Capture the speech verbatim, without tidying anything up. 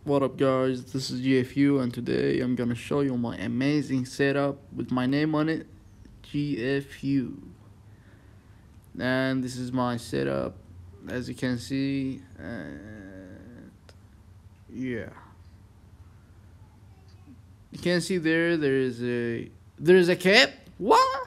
What up guys, this is G F U and today I'm gonna show you my amazing setup with my name on it, G F U. And this is my setup as you can see, and yeah. You can see there there is a there is a cap? What?